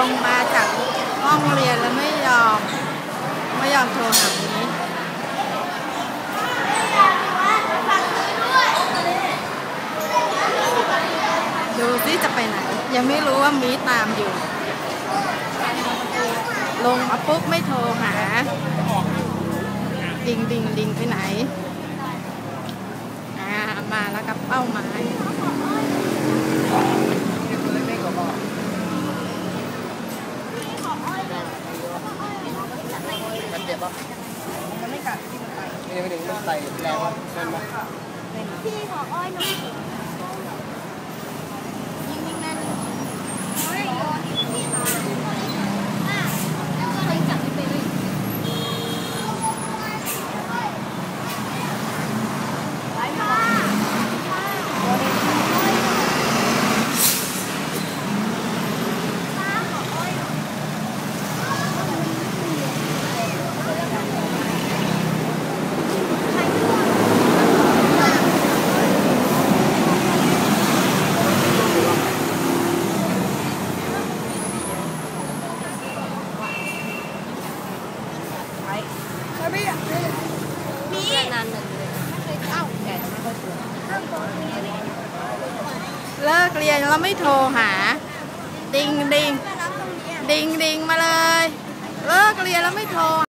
งมาจากห้องเรียนแล้วไม่ยอมโทรหามีดูสิจะไปไหนยังไม่รู้ว่ามีตามอยู่ลงมาปุ๊บไม่โทรหาดิงไปไหนมาแล้วกับเป้าหมายมันเจ็บปะมันไม่กัดที่มันไตยังไม่ถึงมันไตแรงวะมันมาพี่ขออ้อยหน่อยยิงแม่นไม่โยนพี่ขอแล้วก็เลยจับไปเลยมีนานหนึ่งเลยแกไม่ค่อยปวดเลิกเรียนแล้วไม่โทรหาดิงมาเลยเลิกเรียนแล้วไม่โทร